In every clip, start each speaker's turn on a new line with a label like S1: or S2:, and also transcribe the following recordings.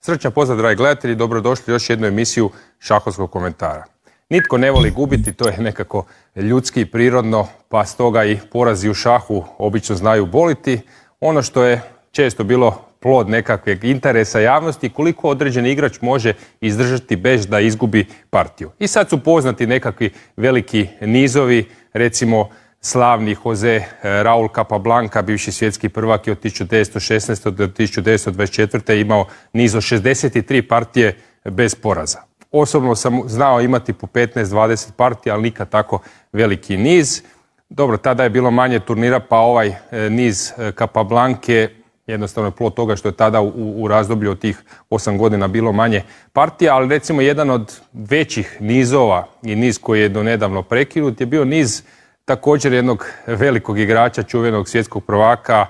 S1: Srčan pozdrav, dragi gledatelji, dobrodošli u još jednu emisiju šahovskog komentara. Nitko ne voli gubiti, to je nekako ljudski i prirodno, pa stoga i porazi u šahu obično znaju boliti. Ono što je često bilo plod nekakvog interesa javnosti, koliko određeni igrač može izdržati bez da izgubi partiju. I sad su poznati nekakvi veliki nizovi, recimo slavni Jose Raul Capablanca, bivši svjetski prvak, je od 1916. do 1924. imao niz od 63 partije bez poraza. Osobno sam znao imati po 15-20 partija, ali nikad tako veliki niz. Dobro, tada je bilo manje turnira, pa ovaj niz Capablanca jednostavno je plod toga što je tada u razdoblju od tih 8 godina bilo manje partija, ali recimo jedan od većih nizova i niz koji je donedavno prekinut je bio niz također jednog velikog igrača, čuvenog svjetskog prvaka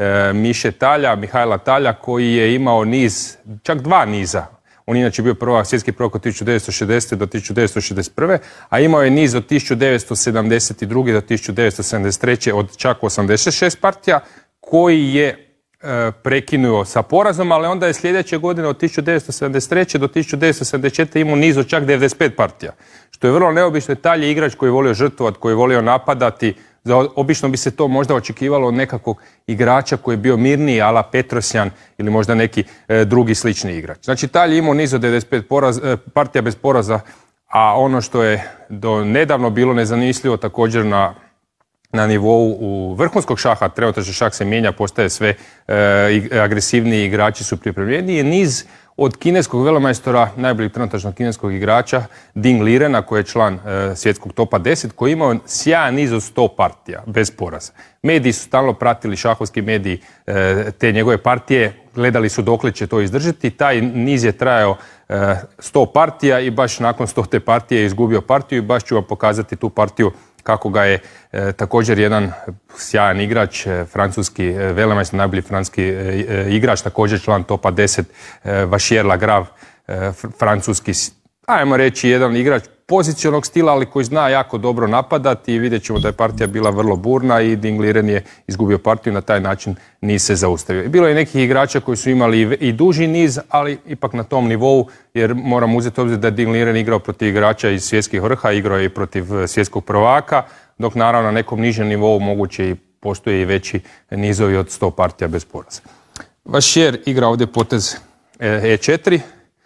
S1: Mihajla Talja, koji je imao niz, čak dva niza. On inače bio svjetski prvak od 1960. do 1961. a imao je niz od 1972. do 1973. od čak 86 partija, koji je prekinuo sa porazom, ali onda je sljedeće godine od 1973. do 1974. imao niz od čak 95 partija. Što je vrlo neobično. Talj je igrač koji je volio žrtvovati, koji je volio napadati. Obično bi se to možda očekivalo od nekakvog igrača koji je bio mirniji, ala Petrosjan ili možda neki drugi slični igrač. Znači, Talj je imao niz od 95 partija bez poraza, a ono što je do nedavno bilo nezamislivo također na nivou u vrhunskog šaha, trenutačno šah se mijenja, postaje sve agresivniji, igrači su pripremljeni, je niz od kineskog velemajstora, najboljeg trenutačnog kineskog igrača, Ding Lirena, koji je član svjetskog topa 10, koji je imao sjajan niz od 100 partija, bez poraza. Mediji su stalno pratili, šahovski mediji, te njegove partije, gledali su dokle će to izdržati. Taj niz je trajao 100 partija i baš nakon 100 partije je izgubio partiju i baš ću vam pokazati tu partiju kako ga je također jedan sjajan igrač, francuski velemajstor, najbolji francuski igrač, također član topa 10, Vachier Lagrave, francuski, ajmo reći, jedan igrač pozicionog stila, ali koji zna jako dobro napadati, i vidjet ćemo da je partija bila vrlo burna i Ding Liren je izgubio partiju, na taj način niz se zaustavio. Bilo je nekih igrača koji su imali i duži niz, ali ipak na tom nivou, jer moram uzeti obzir da je Ding Liren igrao protiv igrača iz svjetskih vrha, igrao je i protiv svjetskog prvaka, dok naravno na nekom nižem nivou moguće i postoje i veći nizovi od 100 partija bez poraza. Vachier igra ovdje potez E4,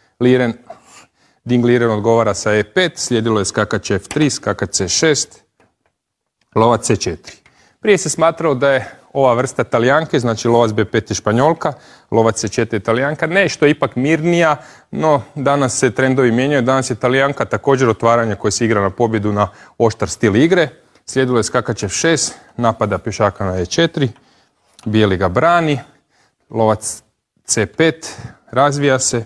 S1: Ding Liren odgovara sa E5, slijedilo je skakač F3, skakač C6, lovac C4. Prije se smatralo da je ova vrsta Talijanke, znači lovac B5 je Španjolka, lovac C4 je Talijanka, nešto je ipak mirnija, no danas se trendovi mijenjaju, danas je Talijanka također otvaranje koje se igra na pobjedu na oštar stil igre, slijedilo je skakač F6, napada pješaka na E4, bijeli ga brani, lovac C5, razvija se,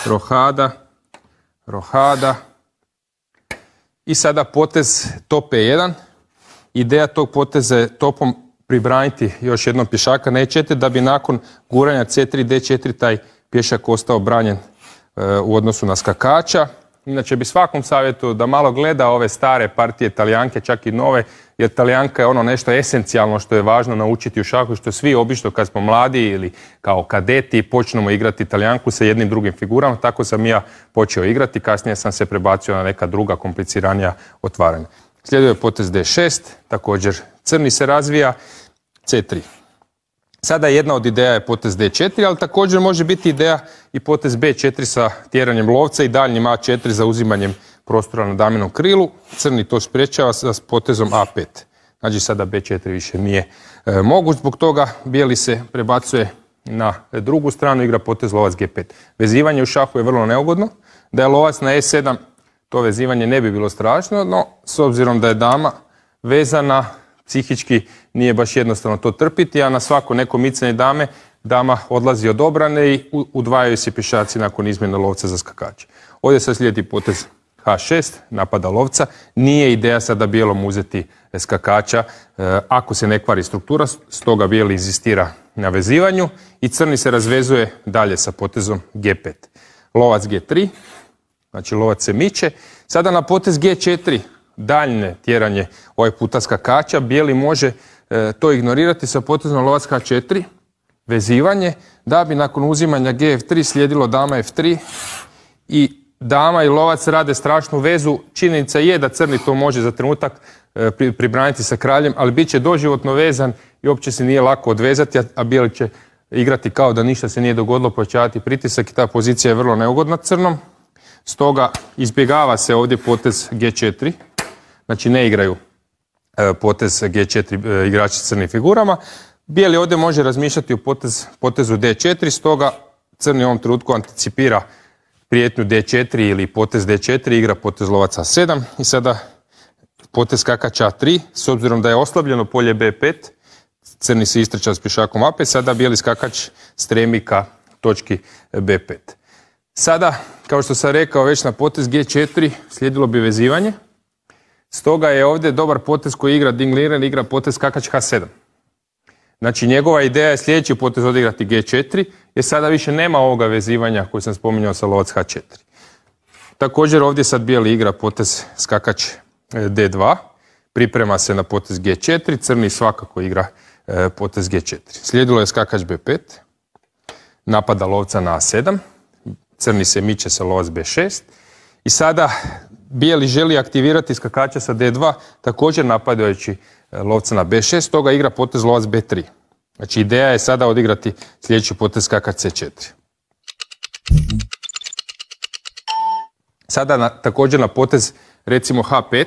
S1: rohada i sada potez top E1. Ideja tog poteza je topom pribraniti još jednom pješaka na E4 da bi nakon guranja C3, D4 taj pješak ostao branjen u odnosu na skakača. Inače bi svakom savjetu da malo gleda ove stare partije Talijanke, čak i nove, jer Talijanka je ono nešto esencijalno što je važno naučiti u šahu, što svi obično kad smo mladi ili kao kadeti počnemo igrati Talijanku sa jednim drugim figurama. Tako sam ja počeo igrati, kasnije sam se prebacio na neka druga kompliciranija otvaranja. Slijedio je potez D6, također crni se razvija, C3. Sada jedna od ideja je potez D4, ali također može biti ideja i potez B4 sa tjeranjem lovca i daljnjim A4 za uzimanjem prostora na daminom krilu. Crni to sprječava sa potezom A5. Znači sada B4 više nije moguć, zbog toga bijeli se prebacuje na drugu stranu, igra potez lovac G5. Vezivanje u šahu je vrlo neugodno. Da je lovac na E7, to vezivanje ne bi bilo strašno, no s obzirom da je dama vezana, psihički nije baš jednostavno to trpiti, a na svako neko micanje dama odlazi od obrane i udvajaju se pješaci nakon izmjene lovca za skakače. Ovdje sad slijedi potez H6, napada lovca. Nije ideja sada bijelom uzeti skakača ako se ne kvari struktura, stoga bijeli inzistira na vezivanju i crni se razvezuje dalje sa potezom G5. Lovac G3, znači lovac se miče. Sada na potez G4, daljne tjeranje ovaj puta skakača, bijeli može to ignorirati sa potezom lovac H4, vezivanje, da bi nakon uzimanja Gf3 slijedilo dama F3 i dama i lovac rade strašnu vezu. Činjenica je da crni to može za trenutak pribraniti sa kraljem, ali bit će doživotno vezan i uopće se nije lako odvezati, a bijeli će igrati kao da ništa se nije dogodilo, povećavati pritisak i ta pozicija je vrlo neugodna crnom. Stoga izbjegava se ovdje potez G4, znači ne igraju potez G4 igrači s crnim figurama. Bijeli ovdje može razmišljati o potezu D4, stoga crni u ovom trenutku anticipira prijetnju D4 ili potez D4, igra potez lovac A7 i sada potez skakač A3, s obzirom da je oslabljeno polje B5, crni se istrča s pješakom A5, sada bijeli skakač stremi ka točki B5. Sada, kao što sam rekao, već na potez G4 slijedilo bi vezivanje, stoga je ovdje dobar potez koji igra Ding Liren, igra potez skakač H7. Znači njegova ideja je sljedeći potez odigrati G4, jer sada više nema ovoga vezivanja koji sam spominjao sa lovac H4. Također ovdje sad bijeli igra potez skakač D2, priprema se na potez G4, crni svakako igra potez G4. Slijedilo je skakač B5, napada lovca na A7, crni se miče sa lovac B6 i sada bijeli želi aktivirati skakača sa D2, također napadajući lovca na B6, toga igra potez lovac B3. Znači ideja je sada odigrati sljedeći potez skakač C4. Sada također na potez recimo H5.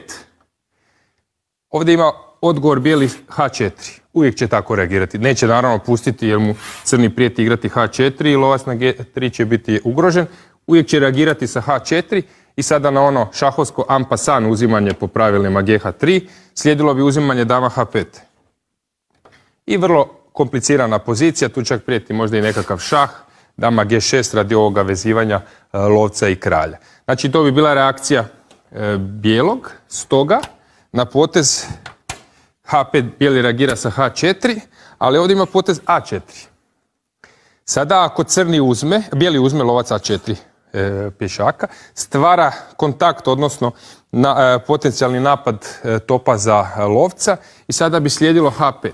S1: Ovdje ima odgovor bijeli H4. Uvijek će tako reagirati. Neće naravno pustiti jer mu crni prijeti igrati H4 i lovac na G3 će biti ugrožen. Uvijek će reagirati sa H4 i sada na ono šahovsko en passant uzimanje po pravilima GH3 slijedilo bi uzimanje dama H5. I vrlo komplicirana pozicija, tu čak prijeti možda i nekakav šah, dama G6 radi ovoga vezivanja lovca i kralja. Znači to bi bila reakcija bijelog, stoga na potez H5 bijeli reagira sa H4, ali ovdje ima potez A4. Sada ako bijeli uzme lovac A4 pješaka, stvara kontakt, odnosno potencijalni napad topa za lovca i sada bi slijedilo H5.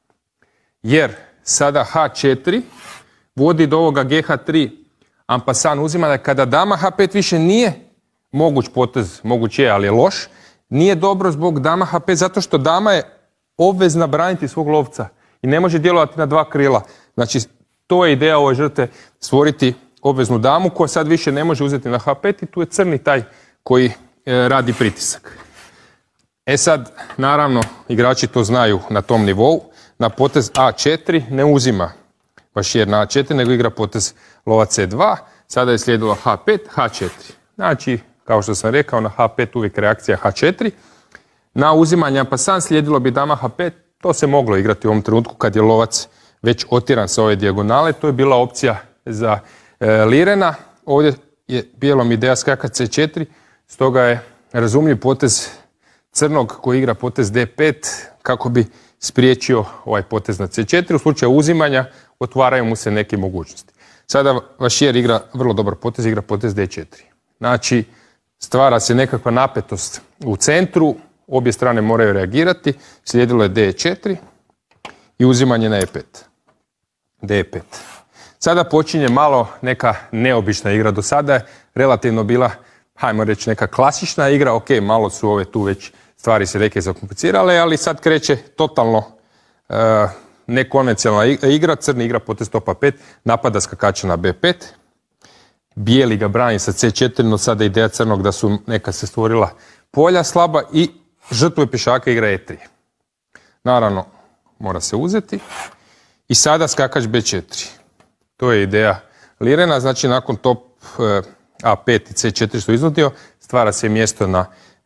S1: Jer sada H4 vodi do ovoga GH3 en passant uzimanja kada dama H5 više nije moguć potez, moguć je, ali je loš. Nije dobro zbog dama H5 zato što dama je obvezna braniti svog lovca i ne može djelovati na dva krila. Znači to je ideja ove žrtve, stvoriti obveznu damu koja sad više ne može uzeti na H5 i tu je crni taj koji radi pritisak. E sad, naravno, igrači to znaju na tom nivou. Na potez A4 ne uzima vašijer na A4, nego igra potez lovac C2. Sada je slijedilo H5, H4. Znači, kao što sam rekao, na H5 uvijek reakcija H4. Na uzimanje en passant slijedilo bi dama H5. To se moglo igrati u ovom trenutku kad je lovac već otiran sa ove dijagonale. To je bila opcija za Lirena. Ovdje je bijelom ideja skakat C4, stoga je razumljiv potez crnog koji igra potez D5 kako bi spriječio ovaj potez na C4. U slučaju uzimanja otvaraju mu se neke mogućnosti. Sada vašijer igra vrlo dobar potez, igra potez D4. Znači, stvara se nekakva napetost u centru, obje strane moraju reagirati, slijedilo je D4 i uzimanje na E5. D5. Sada počinje malo neka neobična igra. Do sada je relativno bila, hajmo reći, neka klasična igra. Ok, malo su ove tu već stvari se neke zakomplicirale, ali sad kreće totalno nekonvencionalna igra. Crni igra potez topa 5, napada skakača na B5. Bijeli ga brani sa C4, no sada je ideja crnog da su neka se stvorila polja slaba i žrtvuje pješaka igra E3. Naravno, mora se uzeti. I sada skakač B4. To je ideja Lirena, znači nakon top A5 i C4 što iznudio, stvara se mjesto na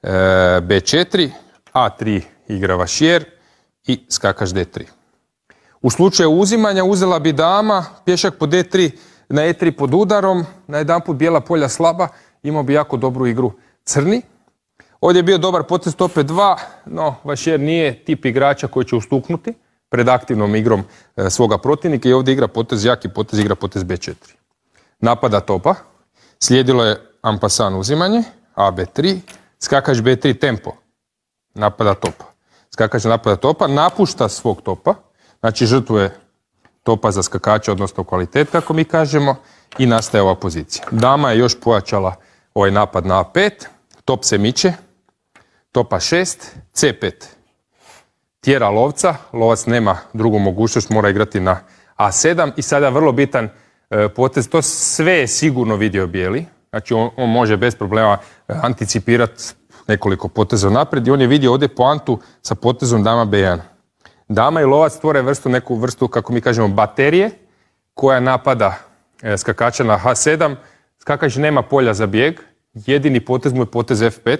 S1: B4, A3 igra vašijer i skakač D3. U slučaju uzimanja uzela bi dama, pješak po D3 na E3 pod udarom, na jedanput bijela polja slaba, imao bi jako dobru igru crni. Ovdje je bio dobar potez top E2, no vašijer nije tip igrača koji će ustuknuti pred aktivnom igrom svoga protivnika i ovdje igra potez, jaki potez, igra potez B4. Napada topa, slijedilo je en passant uzimanje, AB3, skakač B3 tempo, napada topa. Skakač napada topa, napušta svog topa, znači žrtvuje topa za skakača, odnosno kvalitet, kako mi kažemo, i nastaje ova pozicija. Dama je još pojačala ovaj napad na A5, top se miče, topa 6, C5. Tjera lovca, lovac nema drugu mogućnost, mora igrati na A7 i sada vrlo bitan potez, to sve je sigurno vidio bijeli, znači on može bez problema anticipirati nekoliko poteza naprijed i on je vidio ovdje poantu sa potezom dama B1. Dama i lovac stvore neku vrstu, kako mi kažemo, baterije koja napada skakača na H7. Skakač nema polja za bijeg, jedini potez mu je potez F5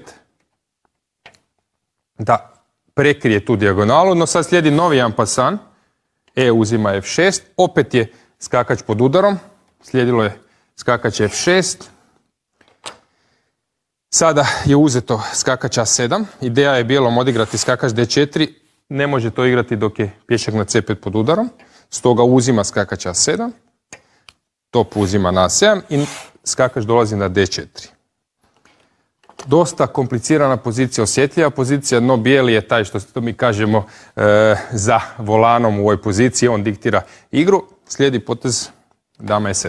S1: da prekrije tu dijagonalu, no sad slijedi novi ampasan, E uzima F6, opet je skakač pod udarom, slijedilo je skakač F6, sada je uzeto skakač A7, ideja je bijelom odigrati skakač D4, ne može to igrati dok je pješak na C5 pod udarom, stoga uzima skakač A7, top uzima na A7 i skakač dolazi na D4. Dosta komplicirana pozicija, osjetljiva pozicija, no bijeli je taj, što mi kažemo, za volanom u ovoj poziciji, on diktira igru, slijedi potez dama E7.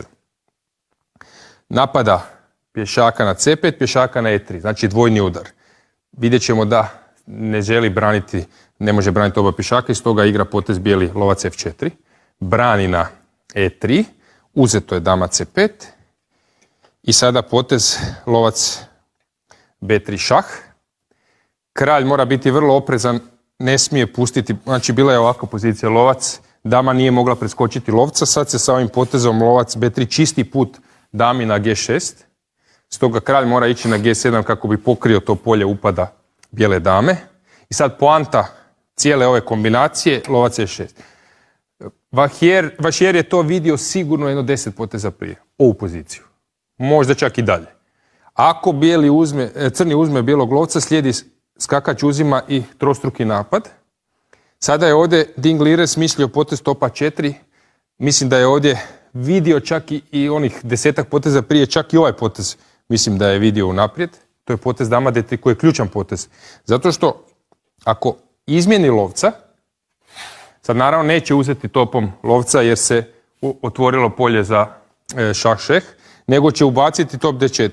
S1: Napada pješaka na C5, pješaka na E3, znači dvojni udar. Vidjet ćemo da ne želi braniti, ne može braniti oba pješaka i stoga igra potez bijeli lovac F4, brani na E3, uzeto je dama C5 i sada potez lovac B3 šah. Kralj mora biti vrlo oprezan, ne smije pustiti, znači bila je ovakva pozicija lovac, dama nije mogla preskočiti lovca, sad se sa ovim potezom lovac B3 čisti put dami na G6, stoga kralj mora ići na G7 kako bi pokrio to polje upada bijele dame. I sad poanta cijele ove kombinacije, lovac E6. Vachier je to vidio sigurno jedno 10 poteza prije, ovu poziciju, možda čak i dalje. Ako crni uzme bijelog lovca, slijedi skakač uzima i trostruki napad. Sada je ovdje Ding Liren smislio potez topa 4. Mislim da je ovdje vidio čak i onih 10-ak poteza prije, čak i ovaj potez mislim da je vidio unaprijed. To je potez dama D3 koji je ključan potez. Zato što ako izmijeni lovca, sad naravno neće uzeti topom lovca jer se otvorilo polje za šah šeh, nego će ubaciti top D4.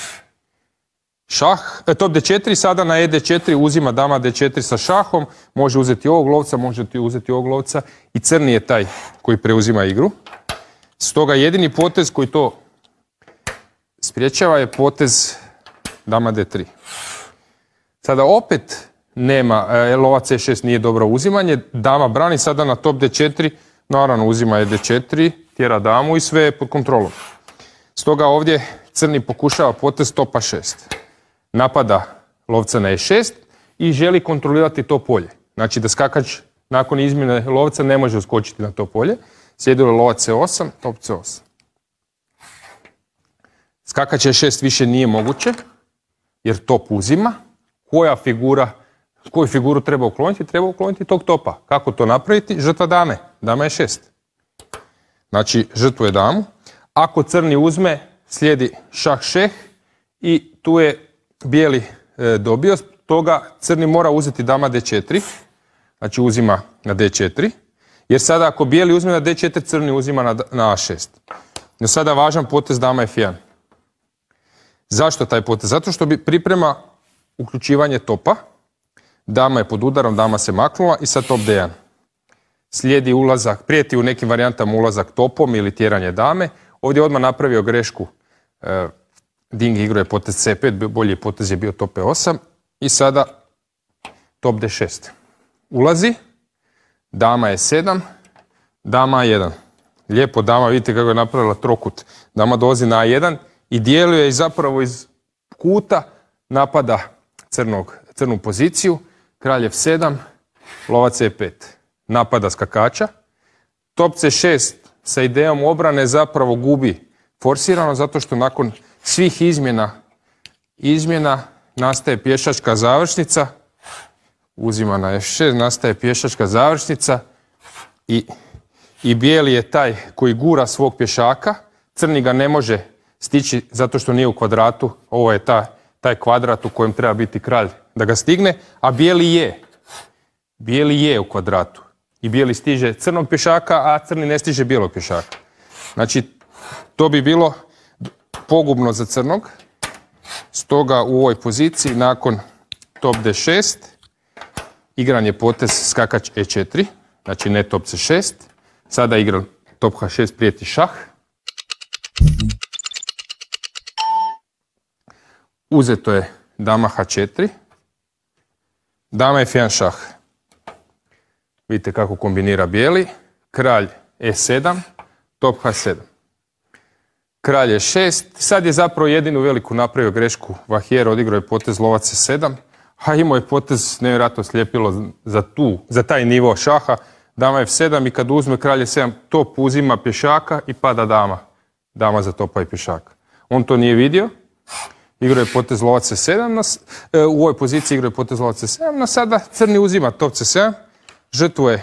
S1: Top D4, sada na ED4 uzima dama D4 sa šahom, može uzeti ovog lovca, može uzeti ovog lovca i crni je taj koji preuzima igru. Stoga jedini potez koji to spriječava je potez dama D3. Sada opet nema, lovac E6 nije dobro uzimanje, dama brani sada na top D4, naravno uzima ED4, tjera damu i sve je pod kontrolom. Stoga ovdje crni pokušava potez topa 6. Napada lovca na E6 i želi kontrolirati to polje. Znači da skakač nakon izmjene lovca ne može uskočiti na to polje. Slijedilo lovac C8, top C8. Skakač E6 više nije moguće jer top uzima. Koju figuru treba ukloniti? Treba ukloniti tog topa. Kako to napraviti? Žrtva dame. Dama je 6. Znači žrtvuje damu. Ako crni uzme, slijedi šah šeh i tu je bijeli dobio, toga crni mora uzeti dama D4, znači uzima na D4, jer sada ako bijeli uzme na D4, crni uzima na A6. No sada važan potez dama F1. Zašto taj potez? Zato što priprema uključivanje topa, dama je pod udarom, dama se maknula i sad top D1. Slijedi ulazak, prijeti u nekim varijantama ulazak topom ili tjeranje dame. Ovdje je odmah napravio grešku, Ding igrao je potez C5, bolji potez je bio top E8 i sada top D6. Ulazi, dama E7, dama A1. Lijepo dama, vidite kako je napravila trokut. Dama dolazi na A1 i djeluje zapravo iz kuta napada crnu poziciju. Kralj F7, lovac E5. Napada skakača. Top C6 sa idejom obrane zapravo gubi forsirano zato što nakon svih izmjena nastaje pješačka završnica. Uzima na F6, nastaje pješačka završnica i bijeli je taj koji gura svog pješaka. Crni ga ne može stići zato što nije u kvadratu. Ovo je taj kvadrat u kojem treba biti kralj da ga stigne, a bijeli je u kvadratu. i bijeli stiže crnog pješaka, a crni ne stiže bijelog pješaka. Znači, to bi bilo pogubno za crnog. Stoga u ovoj poziciji, nakon top d6, igran je potez skakač e4, znači ne top c6. Sada igra top h6, prijeti šah. Uzeto je dama h4. Dama f1 šah. Vidite kako kombinira bijeli. Kralj e7, top h7. Kralj je 6. Sad je zapravo jedinu veliku napravio grešku. Vahjer odigrao je potez lovac e7. A imao je potez nevjerojatno slijepilo za taj nivo šaha. Dama f7 i kad uzme kralj e7, top uzima pješaka i pada dama. Dama za topa i pješaka. On to nije vidio. Igrao je potez lovac c7. U ovoj poziciji igrao je potez lovac c7. No sada crni uzima top c7. Žrtvuje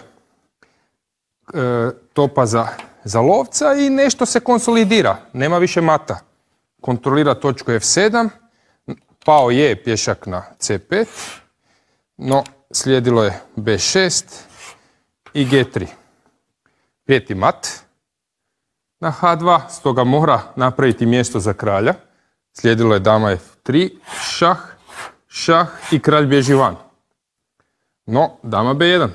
S1: topa za lovca i nešto se konsolidira. Nema više mata. Kontrolira točku f7. Pao je pješak na c5. No, slijedilo je b6 i g3. Prijeti mat na h2. Stoga mora napraviti mjesto za kralja. Slijedilo je dama f3, šah, šah i kralj bježi van. No, dama b1.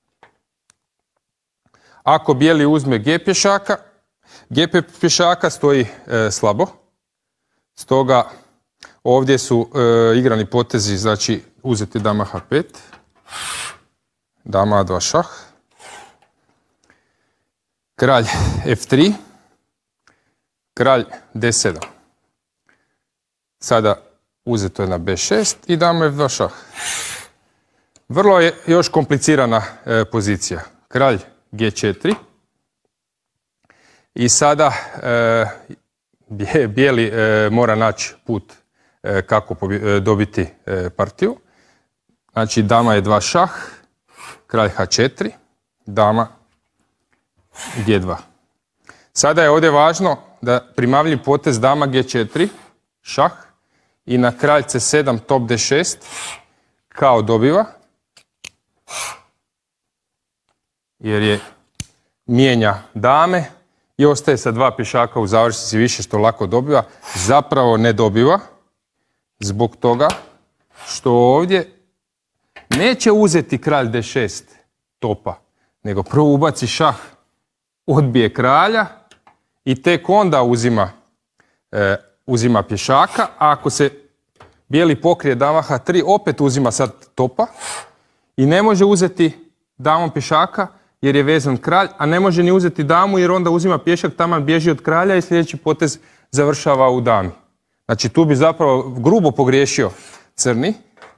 S1: Ako bijeli uzme g pješaka, g pješaka stoji slabo. Stoga ovdje su igrani potezi, znači uzeti dama h5, dama a2 šah, kralj f3, kralj d7. Sada uzeto je na b6 i dama f2 šah. Vrlo je još komplicirana pozicija. Kralj g4 i sada bijeli mora naći put kako dobiti partiju. Znači dama je 2 šah, kralj h4, dama g2. Sada je ovdje važno da primavljiv potez dama g4, šah i na kralj c7 top d6 kao dobiva. Jer je mijenja dame i ostaje sa 2 pješaka u završnici više što lako dobiva. Zapravo ne dobiva zbog toga što ovdje neće uzeti kralj d6 topa, nego prvo ubaci šah, odbije kralja i tek onda uzima pješaka. A ako se bijeli pokrije dama h3, opet uzima sad topa i ne može uzeti damom pješaka jer je vezan kralj, a ne može ni uzeti damu jer onda uzima pješak, taman bježi od kralja i sljedeći potez završava u dami. Znači tu bi zapravo grubo pogriješio crni.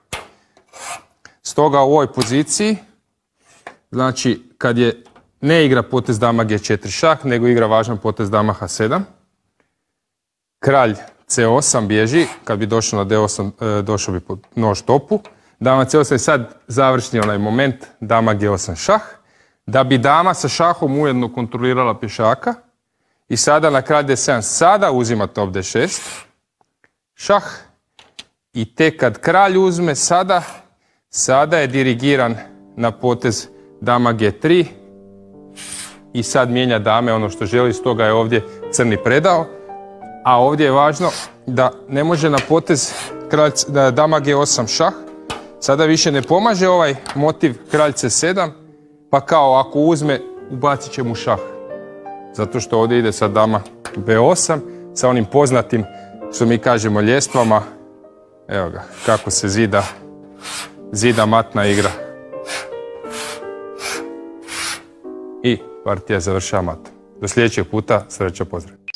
S1: Stoga u ovoj poziciji, znači kad je ne igra potez dama g4 šah, nego igra važan potez dama h7. Kralj c8 bježi, kad bi došao na d8 došao bi pod nož topu. Dama c8 je sad završni onaj moment, dama g8 šah. Da bi dama sa šahom ujedno kontrolirala pješaka. I sada na kralj d7 sada uzima top d6. Šah. I tek kad kralj uzme sada je dirigiran na potez dama g3. I sad mijenja dame ono što želi, stoga je ovdje crni predao. A ovdje je važno da ne može na potez dama g8 šah. Sada više ne pomaže ovaj motiv kralj c7, pa kao ako uzme, ubacit će mu šah. Zato što ovdje ide sad dama b8 sa onim poznatim, što mi kažemo, ljestvama. Evo ga, kako se zida matna igra. I partija završava matom. Do sljedećeg puta, sreća, pozdrav.